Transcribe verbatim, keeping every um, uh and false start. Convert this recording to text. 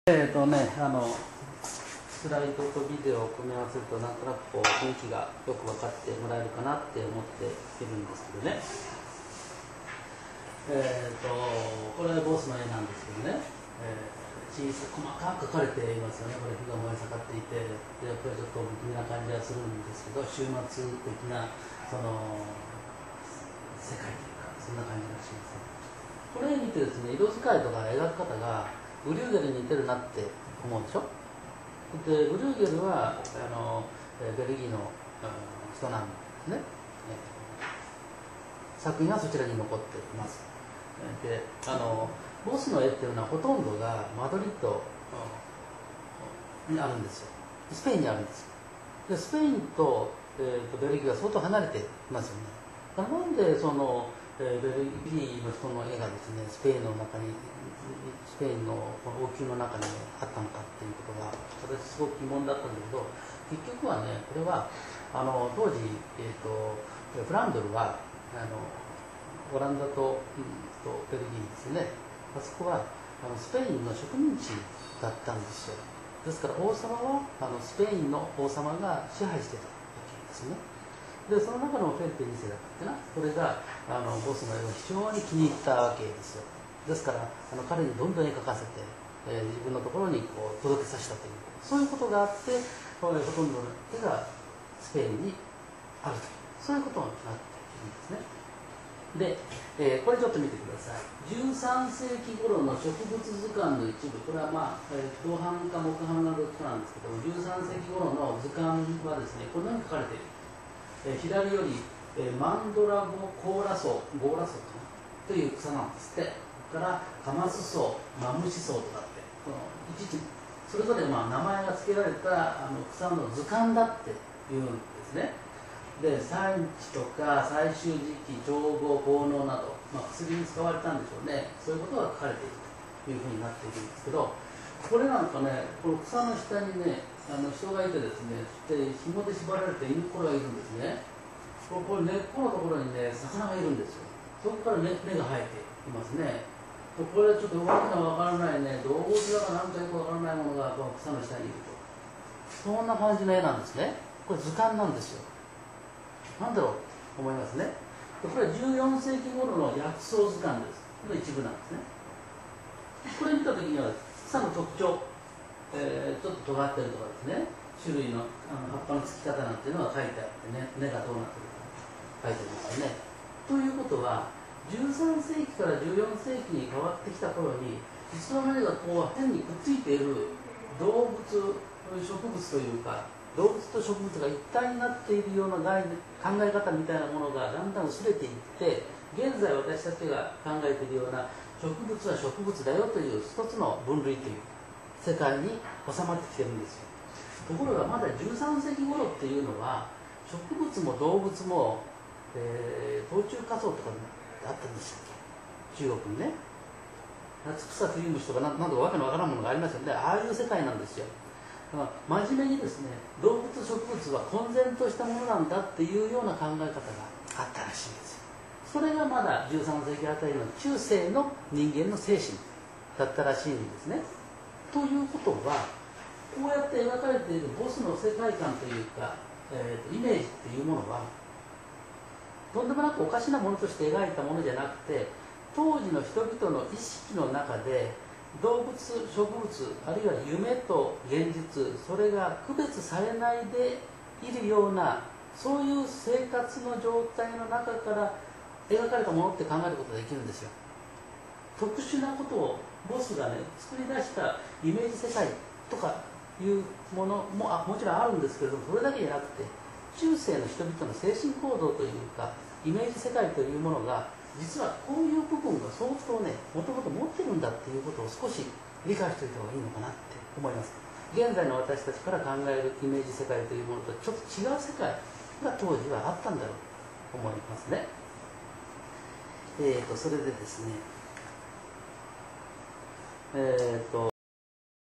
えーとね、あのスライドとビデオを組み合わせるとなんとなくこう雰囲気がよく分かってもらえるかなって思っているんですけどね。えーとこれはボスの絵なんですけどね、えー、小さく細かく描かれていますよね。これ火が燃え盛っていて、でやっぱりちょっと不気味な感じがするんですけど、終末的なその世界というかそんな感じがします。これ見てですね、色使いとか描き方がブリューゲルに似てるなって思うでしょ。でブリューゲルはあのベルギーの人なんですね。作品はそちらに残っています。であのボスの絵っていうのはほとんどがマドリッドにあるんですよ。スペインにあるんですよ。でスペインと、えー、とベルギーは相当離れていますよね。なんでそのベルギーの人の絵がですね、スペインの中にスペインのこの王宮の中にあったのかっていうことが私すごく疑問だったんだけど、結局はね、これはあの当時、えー、とフランドルはあのオランダと、うん、とベルギーですね、あそこはあのスペインの植民地だったんですよ。ですから王様はあのスペインの王様が支配してたわけですね。でその中のフェルペに世だったっけな、これがあのボスの絵を非常に気に入ったわけですよ。ですからあの彼にどんどん絵描かせて、えー、自分のところにこう届けさせたという、そういうことがあって、ほとんどの絵がスペインにあるという、そういうことになっているんですね。で、えー、これちょっと見てください。じゅうさんせいき頃の植物図鑑の一部、これはまあ、えー、銅版か木版がどっちかなんですけども、じゅうさんせいき頃の図鑑はですね、このように書かれている。えー、左より、えー、マンドラゴコーラソウ、ゴーラソウかなという草なんですって。それからカマスソウ、マムシソウとかって、このいちいちそれぞれまあ名前が付けられたあの草の図鑑だっていうんですね。で産地とか採集時期、調合、効能など、まあ、薬に使われたんでしょうね。そういうことが書かれているというふうになっているんですけど、これなんかね、この草の下にね、あの人がいてですね、で紐で縛られてインコがいるんですね。これ、これ根っこのところにね、魚がいるんですよ。そこから根、根が生えていますね。これはちょっとわけのわからないね、動物だか何かよくわからないものがこの草の下にいると。そんな感じの絵なんですね。これ図鑑なんですよ。なんだろうと思いますね。これはじゅうよんせいき頃の薬草図鑑です。この一部なんですね。これ見たときには草の特徴、えー、ちょっと尖ってるとかですね、種類の、あの葉っぱのつき方なんていうのが書いてあってね、根がどうなってるか書いてありますよね。ということは、じゅうさんせいきからじゅうよんせいきに変わってきた頃に、実は根がこう変にくっついている動物、植物というか、動物と植物が一体になっているような概念、考え方みたいなものがだんだん薄れていって、現在私たちが考えているような植物は植物だよという一つの分類という世界に収まってきてるんですよ。ところがまだじゅうさんせいき頃っていうのは植物も動物も、えー、冬虫夏草とかあったんでしたっけ、中国にね。夏草冬虫とかな、なんとかわけのわからんものがありますよね。ああいう世界なんですよ。だから真面目にですね、動物植物は混然としたものなんだっていうような考え方があったらしいんですよ。それがまだじゅうさんせいきあたりの中世の人間の精神だったらしいんですね。ということは、こうやって描かれているボスの世界観というか、えー、とイメージっていうものはとんでもなくおかしなものとして描いたものじゃなくて、当時の人々の意識の中で動物、植物、あるいは夢と現実、それが区別されないでいるような、そういう生活の状態の中から描かれたものって考えることができるんですよ。特殊なことをボスがね作り出したイメージ世界とかいうものもあもちろんあるんですけれども、それだけじゃなくて中世の人々の精神行動というかイメージ世界というものが実はこういう部分が相当ねもともと持ってるんだっていうことを少し理解しておいた方がいいのかなって思います。現在の私たちから考えるイメージ世界というものとちょっと違う世界が当時はあったんだろうと思いますね。えーとそれでですねえーと